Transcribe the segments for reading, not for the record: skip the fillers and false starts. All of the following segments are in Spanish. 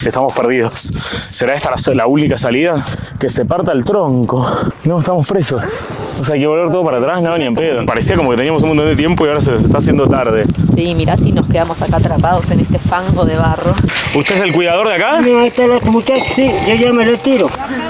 Estamos perdidos. ¿Será esta la única salida? Que se parta el tronco. No, estamos presos. O sea, hay que volver todo para atrás, no, ni en pedo. Parecía como que teníamos un montón de tiempo y ahora se está haciendo tarde. Sí, mirá si nos quedamos acá atrapados en este fango de barro. ¿Usted es el cuidador de acá? No, está la muchacha, sí, yo ya me retiro.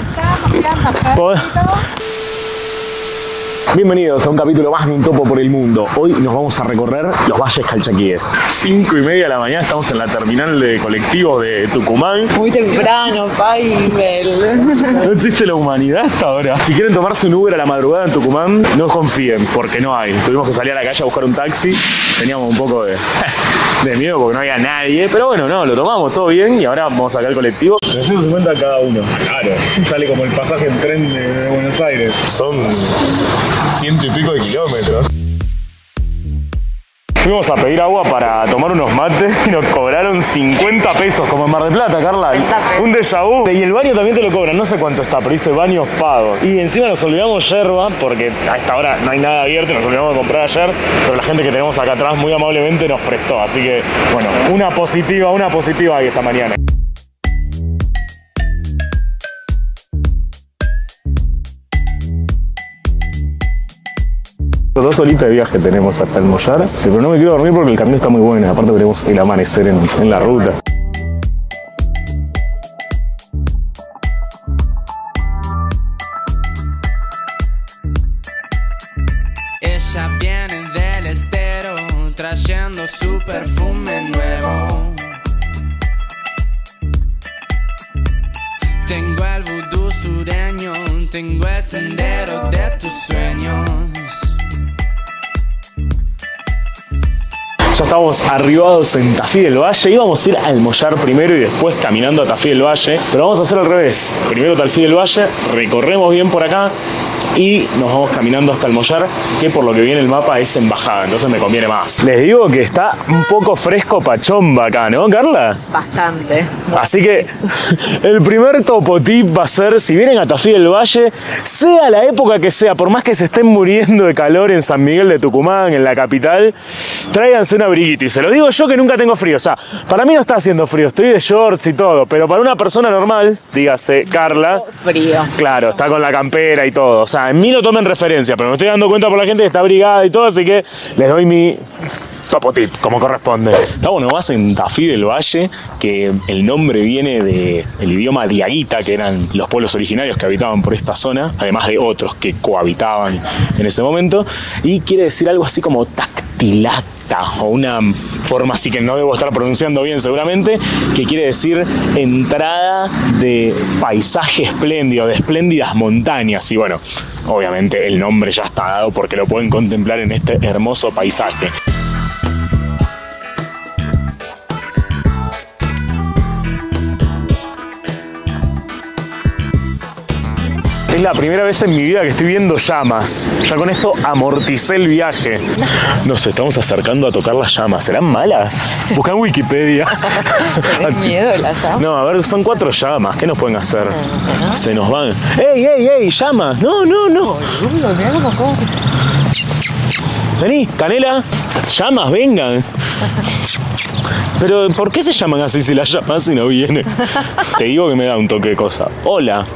Bienvenidos a un capítulo más de Un Topo por el Mundo. Hoy nos vamos a recorrer los valles calchaquíes. 5:30 de la mañana, estamos en la terminal de colectivos de Tucumán. Muy temprano, Paibel. No existe la humanidad hasta ahora. Si quieren tomarse un Uber a la madrugada en Tucumán, no confíen, porque no hay. Tuvimos que salir a la calle a buscar un taxi. Teníamos un poco de miedo porque no había nadie. Pero bueno, no, lo tomamos todo bien y ahora vamos a sacar el colectivo. 350 cada uno. Claro, sale como el pasaje en tren de Buenos Aires. Son 100 y pico de kilómetros. Fuimos a pedir agua para tomar unos mates y nos cobraron 50 pesos, como en Mar del Plata, Carla. Un déjà vu. Y el baño también te lo cobran, no sé cuánto está, pero dice baños pagos. Y encima nos olvidamos yerba, porque a esta hora no hay nada abierto, nos olvidamos de comprar ayer, pero la gente que tenemos acá atrás muy amablemente nos prestó. Así que, bueno, una positiva ahí esta mañana. Dos horitas de viaje tenemos hasta el Mollar, pero no me quiero dormir porque el camino está muy bueno, aparte veremos el amanecer en la ruta. Ella viene del estero trayendo su perfume nuevo. Tengo el vudú sureño, tengo el sendero de tus sueños. Ya estamos arribados en Tafí del Valle. Íbamos a ir al Mollar primero y después caminando a Tafí del Valle. Pero vamos a hacer al revés. Primero Tafí del Valle, recorremos bien por acá y nos vamos caminando hasta el Mollar, que por lo que viene el mapa es en bajada, entonces me conviene más. Les digo que está un poco fresco pachomba acá, ¿no, Carla? Bastante. Así que el primer topo tip va a ser, si vienen a Tafí del Valle, sea la época que sea, por más que se estén muriendo de calor en San Miguel de Tucumán, en la capital, tráiganse un abriguito. Y se lo digo yo que nunca tengo frío. O sea, para mí no está haciendo frío, estoy de shorts y todo, pero para una persona normal, dígase Carla, Frío. claro, está con la campera y todo. O sea, en mí no tomen referencia, pero me estoy dando cuenta por la gente que está abrigada y todo, así que les doy mi topo tip, como corresponde. Estamos nomás en Tafí del Valle, que el nombre viene del idioma diaguita, que eran los pueblos originarios que habitaban por esta zona, además de otros que cohabitaban en ese momento, y quiere decir algo así como tactilacta, o una forma así que no debo estar pronunciando bien seguramente, que quiere decir entrada de paisaje espléndido, de espléndidas montañas. Y bueno, obviamente el nombre ya está dado porque lo pueden contemplar en este hermoso paisaje. Es la primera vez en mi vida que estoy viendo llamas. Ya con esto amorticé el viaje. Nos estamos acercando a tocar las llamas. ¿Serán malas? Busca en Wikipedia. ¿Tenés miedo de las llamas? No, a ver, son 4 llamas. ¿Qué nos pueden hacer? Se nos van. ¡Ey, ey, ey! ¡Llamas! ¡No, no, no! Vení, Canela. Llamas, vengan. Pero, ¿por qué se llaman así si las llamas y no vienen? Te digo que me da un toque de cosa. Hola.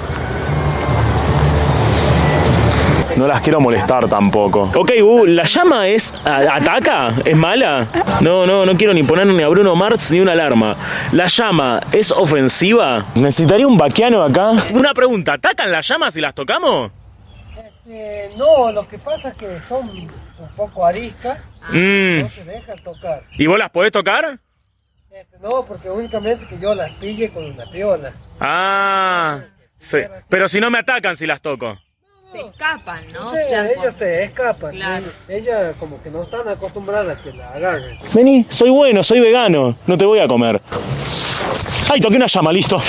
No las quiero molestar tampoco. Ok, ¿la llama ataca? ¿Es mala? No quiero ni poner ni a Bruno Mars ni una alarma. ¿La llama es ofensiva? Necesitaría un vaquiano acá. Una pregunta, ¿atacan las llamas si las tocamos? No, lo que pasa es que son un poco ariscas, no se dejan tocar. ¿Y vos las podés tocar? No, porque únicamente que yo las pille con una piola. Ah, sí. Pero si no me atacan si las toco. Se escapan, ¿no? Ellos se escapan. Claro. Ellas como que no están acostumbradas a que la agarren. Vení, soy bueno, soy vegano. No te voy a comer. ¡Ay, toqué una llama! Listo.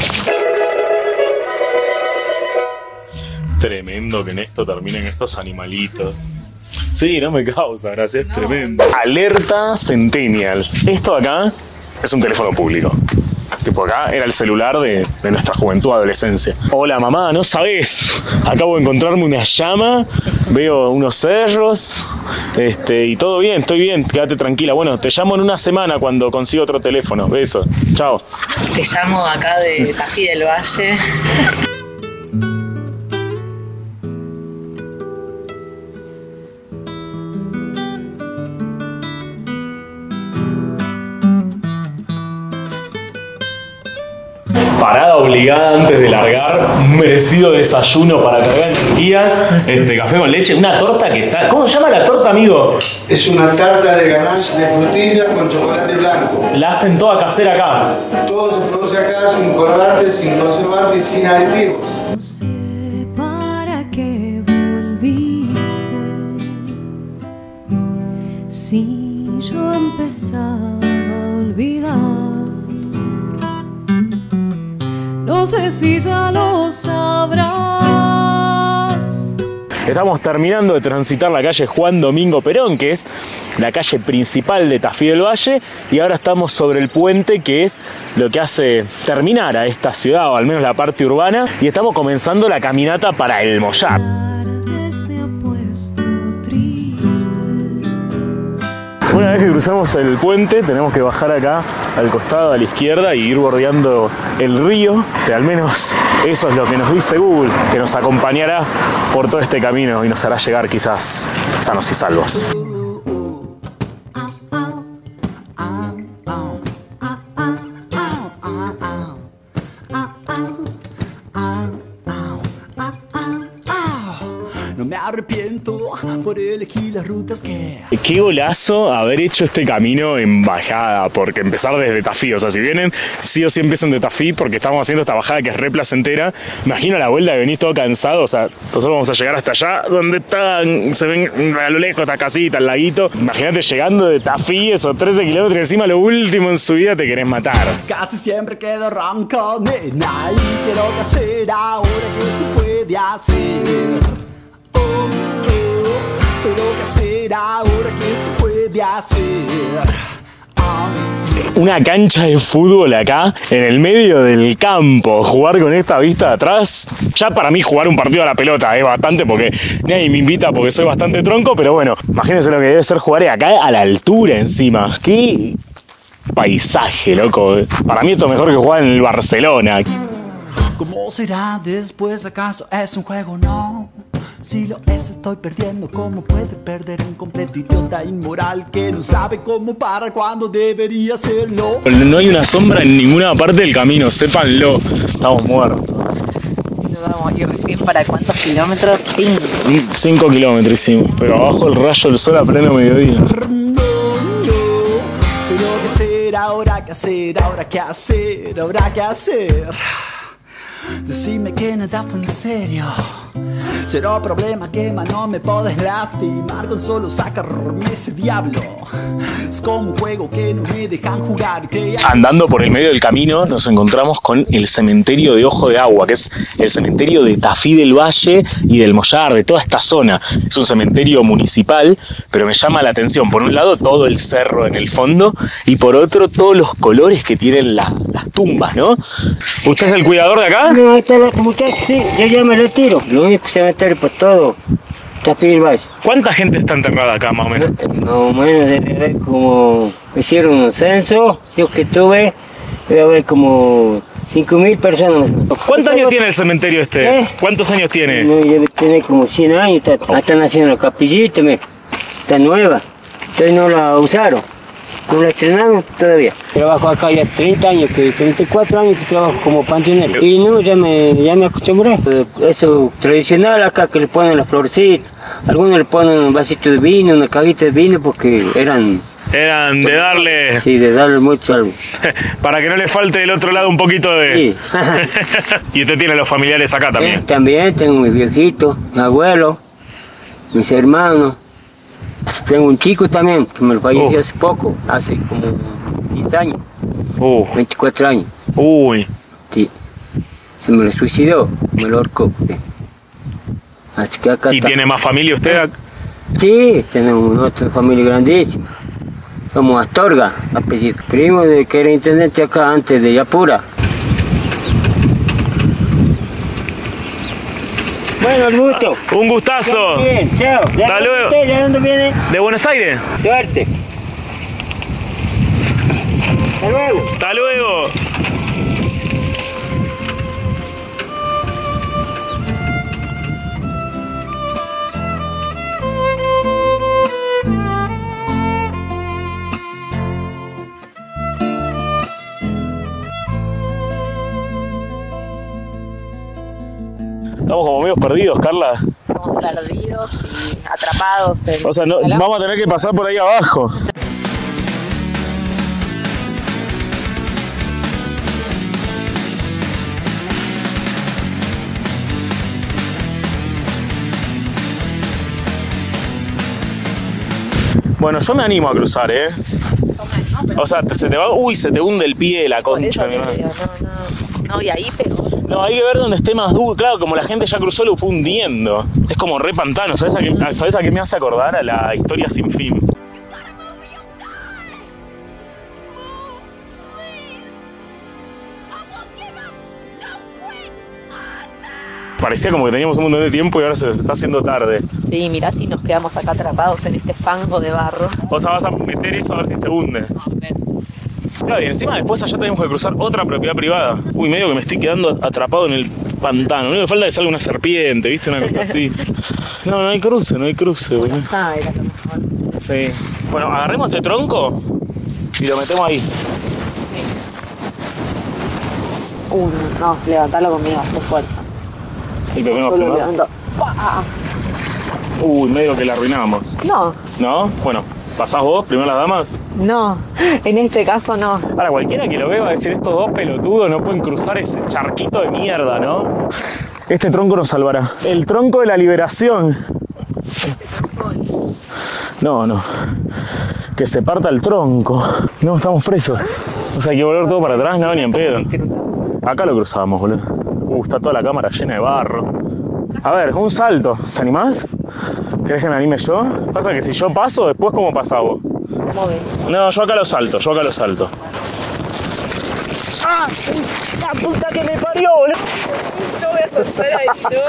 Tremendo que en esto terminen estos animalitos. Sí, no me causa gracia, es tremendo. Alerta Centennials. Esto acá es un teléfono público. Tipo, acá era el celular de nuestra juventud, adolescencia. Hola mamá, no sabés. Acabo de encontrarme una llama, veo unos cerros, y todo bien, estoy bien, quédate tranquila. Bueno, te llamo en una semana cuando consiga otro teléfono. Besos. Chao. Te llamo acá de Tafí del Valle. Parada obligada antes de largar, un merecido desayuno para cargar energía, café con leche, una torta que está... ¿Cómo se llama la torta, amigo? Es una tarta de ganache de frutillas con chocolate blanco. La hacen toda casera acá. Todo se produce acá sin colorantes, sin conservantes y sin aditivos. No sé para qué volviste si yo empezaba a olvidar. No sé si ya lo sabrás. Estamos terminando de transitar la calle Juan Domingo Perón, que es la calle principal de Tafí del Valle, y ahora estamos sobre el puente, que es lo que hace terminar a esta ciudad, o al menos la parte urbana, y estamos comenzando la caminata para el Mollar. Una vez que cruzamos el puente, tenemos que bajar acá al costado, a la izquierda, y ir bordeando el río. Al menos eso es lo que nos dice Google, que nos acompañará por todo este camino y nos hará llegar quizás sanos y salvos. No me arrepiento por elegir las rutas que... Qué golazo haber hecho este camino en bajada, porque empezar desde Tafí, o sea, si vienen, sí o sí empiezan de Tafí, porque estamos haciendo esta bajada que es re placentera. Imagino la vuelta que venís todo cansado, o sea, nosotros vamos a llegar hasta allá, donde están, se ven a lo lejos esta casita, el laguito. Imagínate llegando de Tafí, esos 13 kilómetros, y encima lo último en su vida te querés matar. Casi siempre quedo ronco, nena, y quiero que hacer ahora que se puede hacer. Pero qué hacer ahora que se puede hacer. Una cancha de fútbol acá, en el medio del campo, jugar con esta vista de atrás. Ya para mí jugar un partido a la pelota es bastante, porque nadie me invita porque soy bastante tronco, pero bueno, imagínense lo que debe ser jugar acá a la altura encima. Qué paisaje, loco. Para mí esto es mejor que jugar en el Barcelona. ¿Cómo será después? ¿Acaso es un juego? No. Si lo es, estoy perdiendo. ¿Cómo puede perder un completo idiota inmoral que no sabe cómo parar cuando debería hacerlo? No hay una sombra en ninguna parte del camino, sépanlo. Estamos muertos. Nos vamos a ir recién para ¿cuántos kilómetros? 5. 5 kilómetros hicimos, pero abajo el rayo del sol a pleno mediodía. Pero qué hacer ahora, qué hacer ahora, qué hacer ahora, qué hacer. Decime que nada fue en serio. Cero problema que no me podés lastimar con solo sacarme ese diablo. Es como un juego que no me dejan jugar. Andando por el medio del camino nos encontramos con el cementerio de Ojo de Agua, que es el cementerio de Tafí del Valle y del Mollar, de toda esta zona. Es un cementerio municipal, pero me llama la atención, por un lado todo el cerro en el fondo y por otro todos los colores que tienen las tumbas, ¿no? ¿Usted es el cuidador de acá? No, ahí está la muchacha, sí, yo ya me retiro. Lo único que se va a meter por todo, Tafí del Valle. ¿Cuánta gente está enterrada acá, más o menos? Más o menos debe haber como... Hicieron un censo, yo que tuve, debe haber como 5.000 personas. ¿Cuántos años tiene el cementerio este? ¿Cuántos años tiene? No, debe tener como 100 años, están haciendo la capillita, está nueva, entonces no la usaron. No la estrenaron todavía. Trabajo acá ya 30 años, 34 años que trabajo como panteonero. Y no, ya me acostumbré. Eso tradicional acá que le ponen las florecitas. Algunos le ponen un vasito de vino, una cajita de vino porque eran de darle... Sí, de darle mucho algo. Para que no le falte del otro lado un poquito de... Sí. Y usted tiene los familiares acá también. También tengo mis viejitos, mi abuelo, mis hermanos. Tengo un chico también, que me lo falleció hace poco, hace como 10 años, 24 años. Uy. Sí. Se me lo suicidó, me lo ahorcó. Así que acá ¿Y está. ¿Tiene más familia usted? Sí, tenemos otra familia grandísima. Somos Astorga, apellido. Primo de que era intendente acá antes de Yapura. Bueno, el gusto. Un gustazo. Bien, chao. Hasta luego. ¿Usted de dónde viene? ¿De Buenos Aires? Suerte. Hasta luego. Hasta luego. Estamos como medio perdidos, Carla. Estamos perdidos y atrapados en... O sea, no, vamos a tener que pasar por ahí abajo. Bueno, yo me animo a cruzar, ¿eh? O sea, se te va... Uy, se te hunde el pie, la concha de mi madre. No, y ahí peor. No, hay que ver dónde esté más duro. Claro, como la gente ya cruzó, lo fue hundiendo. Es como re pantano. ¿Sabes a qué me hace acordar? A la Historia sin fin. Parecía como que teníamos un montón de tiempo y ahora se está haciendo tarde. Sí, mirá si nos quedamos acá atrapados en este fango de barro. O sea, vas a meter eso a ver si se hunde. Claro, y encima después allá tenemos que cruzar otra propiedad privada. Uy, medio que me estoy quedando atrapado en el pantano. Lo único que falta es que salga una serpiente, ¿viste? Una cosa así. No, no hay cruce, boludo. Ah, era lo mejor. Sí. Bueno, agarremos este tronco y lo metemos ahí. No, levantalo conmigo, con fuerza. Y lo ponemos primero. Uy, medio que la arruinamos. No. ¿No? Bueno, ¿pasás vos, primero las damas? No, en este caso no. Ahora, cualquiera que lo vea va a decir, estos dos pelotudos no pueden cruzar ese charquito de mierda, ¿no? Este tronco nos salvará. El tronco de la liberación. No, no. Que se parta el tronco. No, estamos presos. O sea, hay que volver todo para atrás, no, ni en pedo. Acá lo cruzamos, boludo. Está toda la cámara llena de barro. A ver, un salto. ¿Te animás? ¿Querés que me anime yo? Pasa que si yo paso, después ¿cómo pasás vos? ¿Cómo ves? No, yo acá lo salto, ¡Ah! ¡La puta que me parió, boludo! No voy a soltar ahí,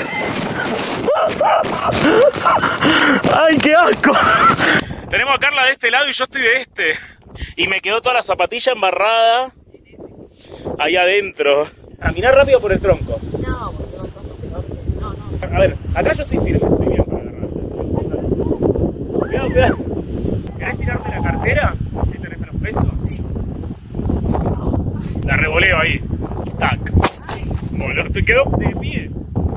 no. ¡Ay, qué asco! Tenemos a Carla de este lado y yo estoy de este. Y me quedó toda la zapatilla embarrada ahí adentro. Caminar rápido por el tronco. No, boludo, sos peor. No. A ver, acá yo estoy firme, estoy bien para agarrar. Cuidado, cuidado. ¿Querés tirarte la cartera? Así tenés menos peso. Sí. La revoleo ahí. Tac. Boludo, te quedó de pie.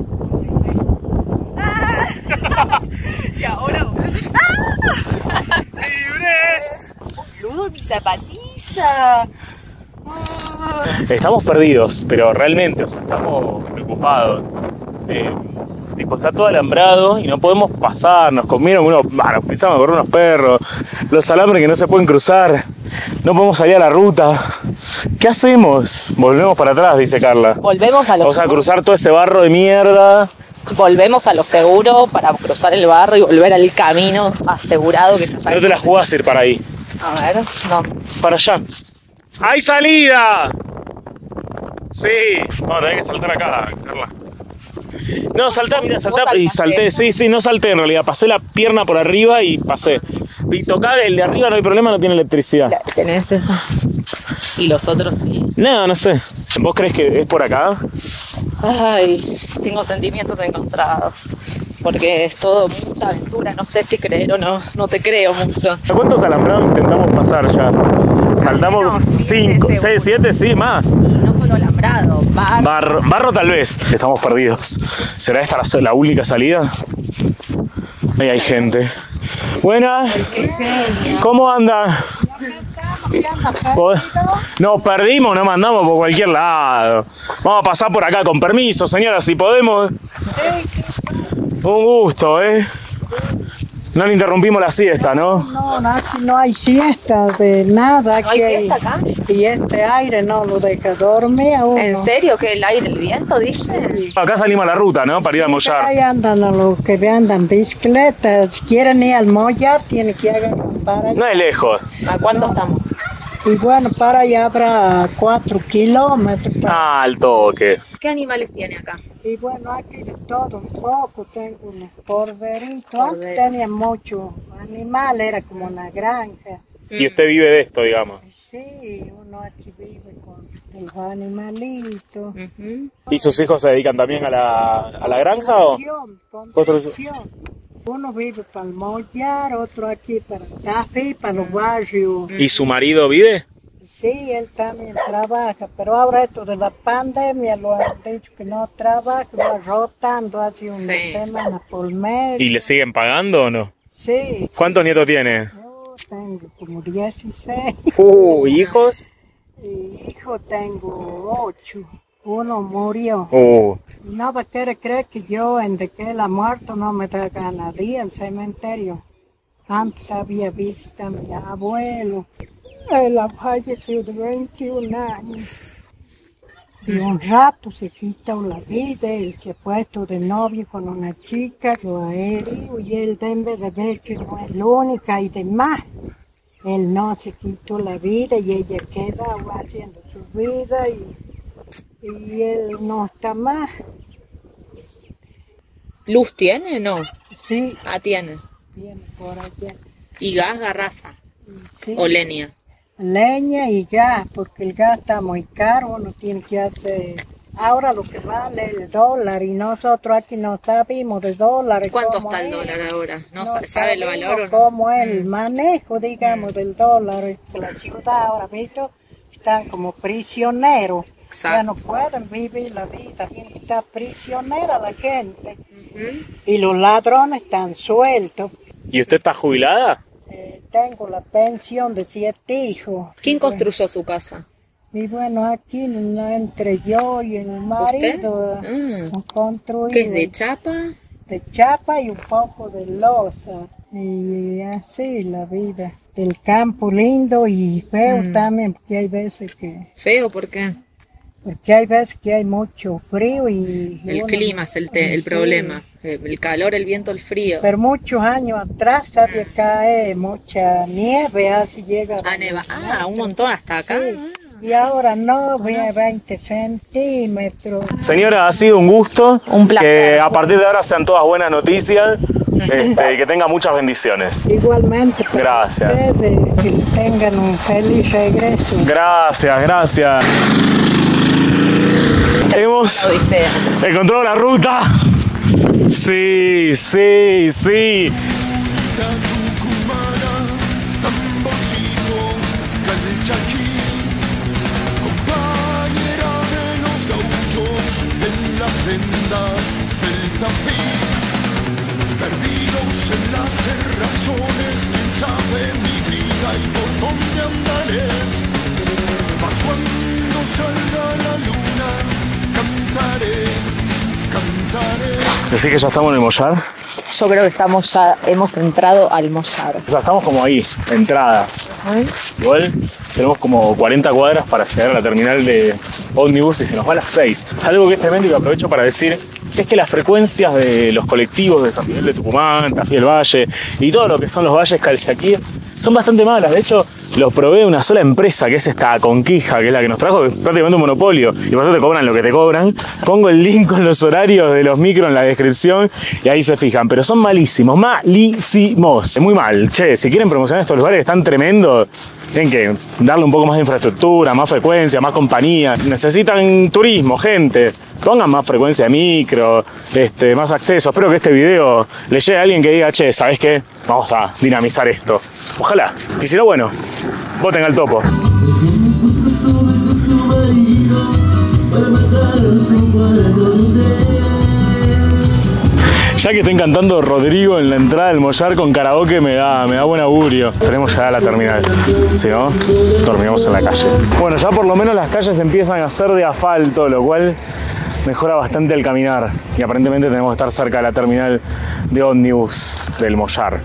Y ahora, boludo. ¡Libre! Boludo, mi zapatilla. Estamos perdidos, pero realmente, o sea, estamos preocupados. Tipo, está todo alambrado y no podemos pasar. Nos comieron nos pensamos por unos perros. Los alambres que no se pueden cruzar. No podemos salir a la ruta. ¿Qué hacemos? Volvemos para atrás, dice Carla. Volvemos a lo Vamos a cruzar todo ese barro de mierda. Volvemos a lo seguro para cruzar el barro y volver al camino asegurado que está. No te la jugás a ir para ahí. A ver, no. Para allá. ¡Hay salida! Sí. Vamos a tener que saltar acá, Carla. No, saltá, mira, saltá y salté. Sí, no salté en realidad. Pasé la pierna por arriba y pasé. Y tocar el de arriba no hay problema, no tiene electricidad. ¿Tenés eso? Y los otros sí. No sé. ¿Vos crees que es por acá? Ay, tengo sentimientos encontrados. Porque es todo mucha aventura. No sé si creer o no. No te creo mucho. ¿Cuántos alambrados intentamos pasar ya? Saltamos 5, 6, 7, sí, más. Y no solo alambrado, barro tal vez. Estamos perdidos. ¿Será esta la única salida? Ahí hay gente. Buenas. ¿Cómo anda? Nos perdimos, nos mandamos por cualquier lado. Vamos a pasar por acá con permiso, señora, si podemos. Un gusto, No le interrumpimos la siesta, ¿no? No, aquí no hay siesta de nada. ¿No hay siesta acá? Y este aire no lo deja dormir a uno. ¿En serio que el aire, el viento, dice? Acá salimos a la ruta, ¿no? Para ir a mollar. Ahí andan a los que andan bicicleta. Si quieren ir al mollar, tienen que ir para allá. No es lejos. ¿A cuánto estamos? Y bueno, para allá habrá 4 kilómetros. Ah, al toque. ¿Qué animales tiene acá? Y bueno, aquí de todo un poco, tengo unos corderitos. Antes Cordero. tenía muchos animales, era como una granja. Y usted vive de esto, digamos. Sí, uno aquí vive con los animalitos. ¿Y sus hijos se dedican también a la granja o? Construcción. Uno vive para el mollar, otro aquí para Tafí, para los barrios. ¿Y su marido vive? Sí, él también trabaja, pero ahora esto de la pandemia lo han dicho que no trabaja, va rotando hace una semana por mes. ¿Y le siguen pagando o no? Sí. ¿Cuántos nietos tiene? Yo tengo como 16. ¿Hijos? Y hijo tengo 8. Uno murió. No va a querer creer que yo, desde que él ha muerto, no me da ganadía al cementerio. Antes había visto a mi abuelo. Él ha fallecido de 21 años. Y un rato se quitó la vida, él se ha puesto de novio con una chica, lo ha herido y él debe de ver que no es la única y demás. Él no se quitó la vida y ella queda haciendo su vida y él no está más. ¿Luz tiene? No. Sí. Ah, tiene. Tiene por allá. ¿Y gas, garrafa? Sí. ¿O leña? Leña y gas, porque el gas está muy caro, uno tiene que hacer... Ahora lo que vale el dólar y nosotros aquí no sabemos de dólares. ¿Cuánto está el dólar ahora? ¿No sabe el valor o no? ¿Cómo es el manejo, digamos, del dólar? La ciudad ahora, ¿visto? Están como prisioneros. Exacto. Ya no pueden vivir la vida, está prisionera la gente. Y los ladrones están sueltos. ¿Y usted está jubilada? Tengo la pensión de 7 hijos. ¿Quién construyó su casa? Y bueno, aquí entre yo y el marido hemos construido. ¿Qué es de chapa? De chapa y un poco de loza. Y así la vida. El campo lindo y feo también, porque hay veces que... ¿Feo? ¿Por qué? Porque hay veces que hay mucho frío y... El clima es el problema. El calor, el viento, el frío. Pero muchos años atrás sabía caer mucha nieve, así llega... Ah, neva. Ah, un montón hasta acá. Sí. Y ahora no, 20 centímetros. Señora, ha sido un gusto. Un placer. Que a partir de ahora sean todas buenas noticias y que tenga muchas bendiciones. Igualmente para Gracias. ustedes, que tengan un feliz regreso. Gracias, gracias. Hemos encontrado la ruta. Sí, sí, sí. Perdidos en las cerrazones, quién sabe mi vida y por dónde andaré. Mas cuando salga la luna, cantaré, cantaré. ¿Decís que ya estamos en el mollar? Yo creo que hemos entrado al mollar. O sea, estamos como ahí, entrada. Igual tenemos como 40 cuadras para llegar a la terminal de ómnibus y se nos va a las 6. Algo que es tremendo y que aprovecho para decir es que las frecuencias de los colectivos de San Miguel de Tucumán, Tafí del Valle y todo lo que son los valles Calchaquí son bastante malas. De hecho, los provee una sola empresa, que es esta Conquija, que es la que nos trajo, que es prácticamente un monopolio, y por eso te cobran lo que te cobran. Pongo el link con los horarios de los micros en la descripción y ahí se fijan, pero son malísimos, malísimos. Muy mal. Che, si quieren promocionar estos lugares que están tremendos, tienen que darle un poco más de infraestructura, más frecuencia, más compañía. Necesitan turismo, gente. Pongan más frecuencia de micro, más acceso. Espero que este video le llegue a alguien que diga, che, ¿sabes qué? Vamos a dinamizar esto. Ojalá. Y si no, bueno, voten al topo. Ya que estoy cantando Rodrigo en la entrada del mollar con karaoke me da buen augurio. Esperemos llegar a la terminal, si no, dormiremos en la calle. Bueno, ya por lo menos las calles empiezan a ser de asfalto, lo cual mejora bastante el caminar. Y aparentemente tenemos que estar cerca de la terminal de ómnibus del mollar.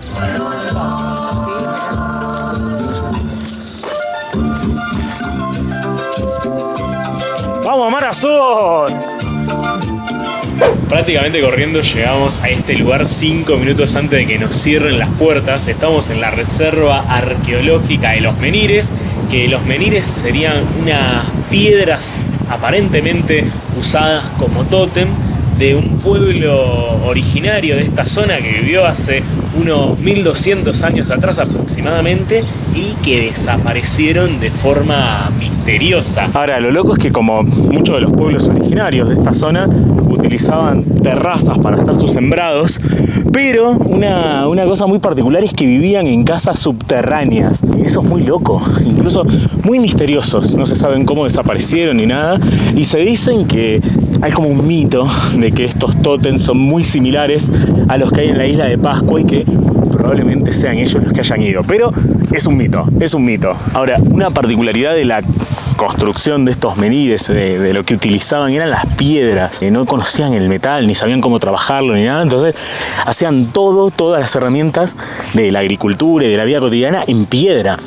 ¡Vamos a Mar Azul! Prácticamente corriendo llegamos a este lugar 5 minutos antes de que nos cierren las puertas. Estamos en la Reserva Arqueológica de Los Menires, que los menires serían unas piedras aparentemente usadas como tótem de un pueblo originario de esta zona que vivió hace unos 1200 años atrás aproximadamente y que desaparecieron de forma misteriosa. Ahora, lo loco es que como muchos de los pueblos originarios de esta zona utilizaban terrazas para hacer sus sembrados, pero una cosa muy particular es que vivían en casas subterráneas. Y eso es muy loco, incluso muy misteriosos. No se saben cómo desaparecieron ni nada. Y se dicen que hay como un mito de que estos tótems son muy similares a los que hay en la isla de Pascua y que probablemente sean ellos los que hayan ido. Pero es un mito, es un mito. Ahora, una particularidad de la construcción de estos menires, de lo que utilizaban, eran las piedras. No conocían el metal, ni sabían cómo trabajarlo, ni nada. Entonces hacían todas las herramientas de la agricultura y de la vida cotidiana en piedra.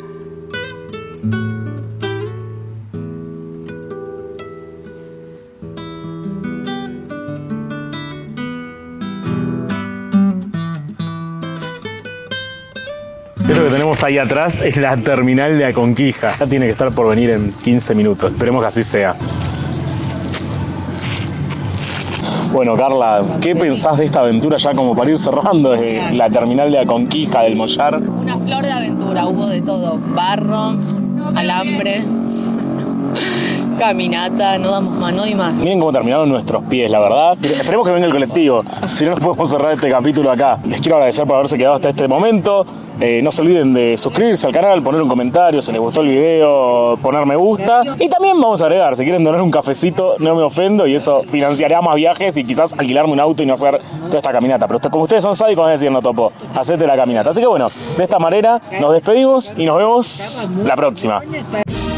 Esto que tenemos ahí atrás es la terminal de Aconquija. Ya tiene que estar por venir en 15 minutos. Esperemos que así sea. Bueno, Carla, ¿qué pensás de esta aventura ya como para ir cerrando? La terminal de Aconquija del Mollar. Una flor de aventura, hubo de todo. Barro, alambre, caminata, no damos más, no hay más. Miren cómo terminaron nuestros pies, la verdad. Esperemos que venga el colectivo, si no, no podemos cerrar este capítulo acá. Les quiero agradecer por haberse quedado hasta este momento. No se olviden de suscribirse al canal, poner un comentario si les gustó el video, poner me gusta. Y también vamos a agregar, si quieren donar un cafecito, no me ofendo, y eso financiará más viajes y quizás alquilarme un auto y no hacer toda esta caminata. Pero como ustedes son sádicos, van a decir, no topo, hacete la caminata. Así que bueno, de esta manera nos despedimos y nos vemos la próxima.